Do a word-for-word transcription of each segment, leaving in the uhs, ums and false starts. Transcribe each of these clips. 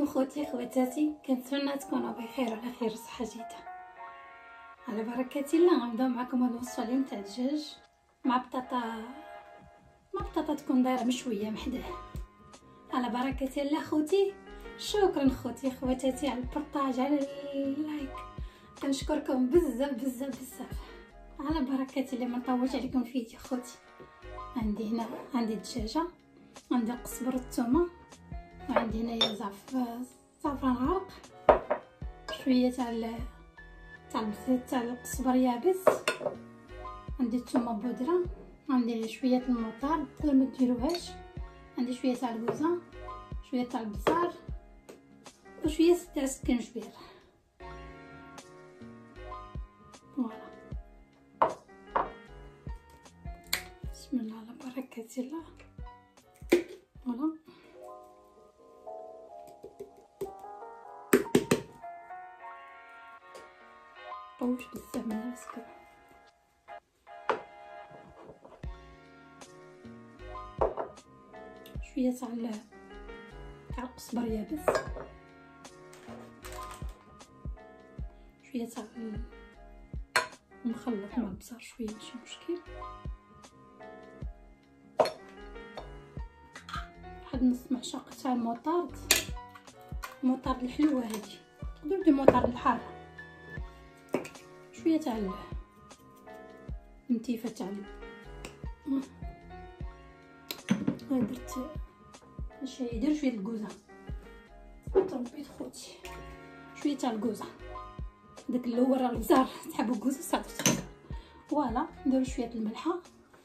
عليكم خوتي خواتاتي، كنتمنى تكونوا بخير وعلى خير وصحه جيده. على بركه الله غنبداو معكم هاد الوصفه اليوم تاع الدجاج مع بطاطا مع بطاطا تكون دايره مشويه محداه. على بركه الله خوتي. شكرا خوتي خواتاتي على البارطاج على اللايك، كنشكركم بزاف بزاف بزاف. على بركه الله ما نطولش عليكم الفيديو خوتي. عندي هنا عندي الدجاجه، عندي قزبر الثومه، وعندي هنايا زعف زعفران غارق، شويه تاع تاع البزيت تاع القزبر يابس، عندي الثومه بودره، عندي شويه المطار بلا ما ديروهاش، عندي شويه تاع الكوزه، شويه تاع البزار، وشويه تاع السكنجبير. فوالا بسم الله على بركه الله. فوالا طوش بزاف من راسك. شويه تاع تاع القزبر يابس، شويه تاع المخلط مع البصر، شويه ماشي مشكل، واحد نص معشاق تاع الموطارد، الموطارد الحلوه هذه، تقدروا ديروا موطارد الحاره، شويه تاع النتيفه تاع درت ماشي يدير شويه الكوزه، طربيت خوتي شويه تاع الكوزه، داك اللي هو راه البزار تحبوا الكوزه صافي. فوالا نديرو شويه الملحه،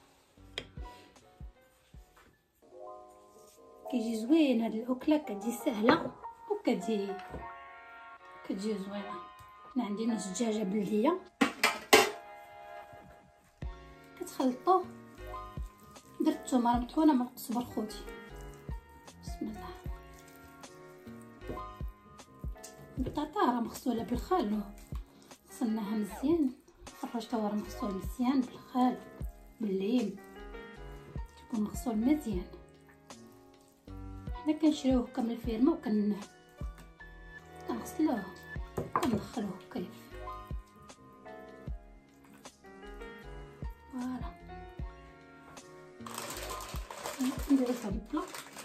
كيجي زوين هاد الاكله، كتجي سهله وكتجي كتجي زوينه. انا عندي نص دجاجه بلديه، كتخلطوه. درت الثومه مطحونه مع القزبر خوتي. بسم الله. البطاطا راه مغسوله بالخل، غسلناها مزيان، فرشتها راه مغسول مزيان بالخل بالليم، تكون مغسول مزيان. حنا كنشريوه كامل الفيرما وكن كنغسلوه كندخلوه كيف. فوالا نديرو في البلا.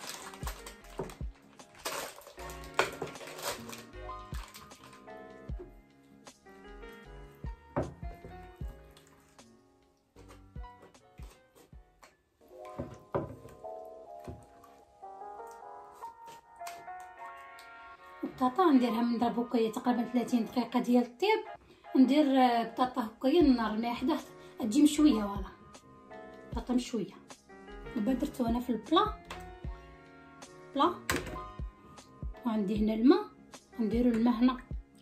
البطاطا نديرها من ضرب هكايا تقريبا ثلاثين دقيقه ديال الطيب. ندير بطاطا هكايا النار الماء حداه تجي مشويه. فوالا بطاطا مشويه. دابا درتو انا في البلا بلا، وعندي هنا الماء، نديرو الماء هنا،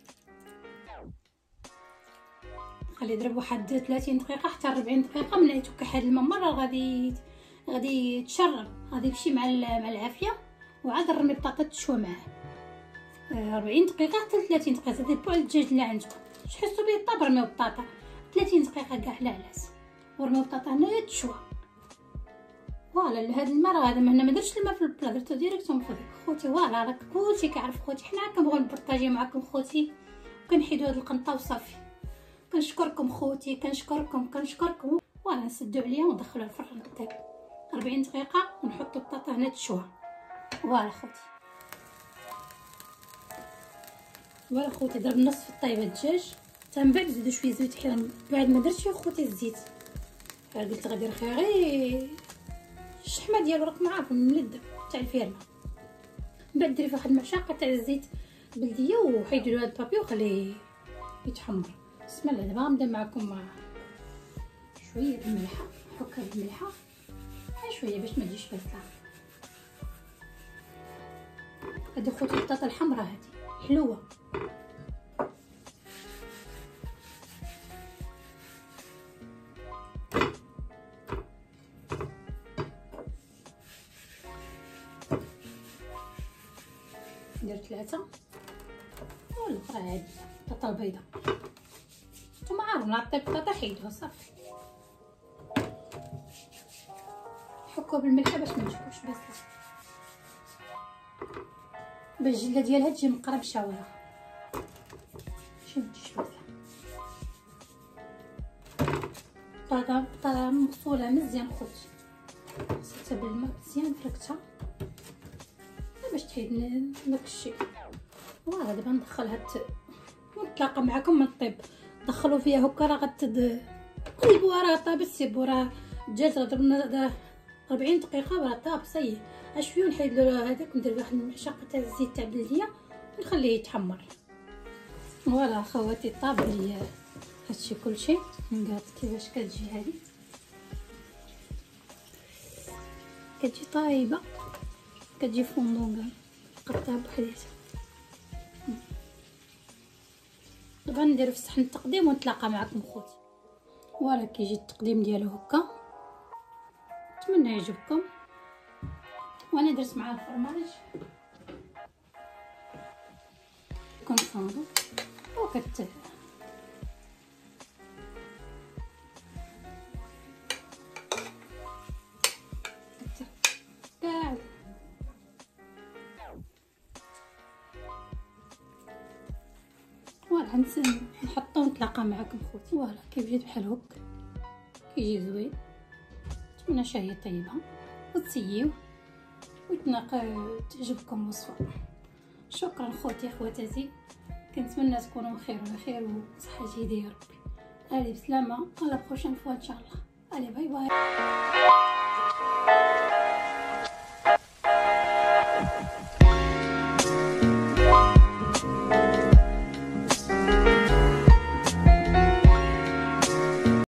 خلي يضرب واحد ثلاثين دقيقه حتى أربعين دقيقه. ملي يتوكح هاد الماء مره غادي غادي يتشرب، غادي يمشي مع مع العافيه، وعاد نرمي البطاطا تشوى معاه أربعين دقيقه حتى ثلاثين دقيقه. هذا بو الدجاج اللي عندكم تحسوا به طاب، رميو البطاطا ثلاثين دقيقه كاع لا علاش، ورميو البطاطا هنا تشوى. فوالا لهاد الماء راه هذا هنا ما درتش الماء في البلا، درتو ديريكتوم في ديك خوتي. فوالا راك كلشي كيعرف خوتي، حنا كنبغيو نبارطاجي معكم خوتي، وكنحيدوا هاد القنطه وصافي. كنشكركم خوتي، كنشكركم كنشكركم. فوالا نسدو عليها وندخلوها الفران طيب أربعين دقيقه، ونحطوا البطاطا هنا تشوى. فوالا خوتي. فوالا خوتي ضرب نص في الطايبه الدجاج، حتى من بعد زيدوا شويه زيت حيران. بعد ما درت فيه خوتي الزيت، قلت غادي نخليها غير الشحمه ديالو، راكم عارفين الملذ تاع الفيرما. من بعد ديري فيه واحد المعشاقه تاع الزيت بلديه، وحيدوا له هذا البابي وخليه يتحمر. بسم الله. دابا غنبدا معكم مع شويه الملحه، نحك هاد الملحه غير شويه باش ما تجيش باسله. هادي خوتي البطاطا الحمراء هادي حلوه. ندير ثلاثه ولا راه عادي. بطاطا البيضاء نتوما عارفين نعطي البطاطا حيدوها صافي. حكوها بالملحه باش ما تجيبوش باسله. باش الجله ديالها تجي مقربشه ولا شد شويه طاطا طاطا مغسوله مزيان خوتي، غسلتها بالماء مزيان فركتها باش تحيد داكشي. فوالا دابا ندخلها ونتلاقى معكم من الطيب. دخلوا فيها هكا راه غتد قلبوها راه طابت سيبو راه الدجاج راه درنا أربعين دقيقه وراه طاب صاي. اشويه ونحيد له هذاك وندير واحد المعشقه تاع الزيت تاع بلديه ونخليه يتحمر. فوالا خواتي طاب لي هادشي كلشي. نقاد كيفاش كتجي هذه كتجي طايبه كتجي فوندونغا قطعها بحديتها. دابا نديرو في صحن التقديم ونتلاقى معكم خوتي. فوالا كيجي التقديم ديالو هكا، نتمنى يعجبكم. وانا درت معاه الفرماج كنصاوبو وكت كاع فوالا نحطو ونتلاقى معكم خوتي. فوالا كيف جيت بحال هك كيجي زوين. نتمنى شهيه طيبه وتسيو وتناقى تعجبكم الوصفه. شكرا خوتي خواتاتي، كنتمنى تكونوا بخير وعلى خير وصحه جيده يا ربي. هذه بسلامه على بروشين فوا ان شاء الله. علي باي باي.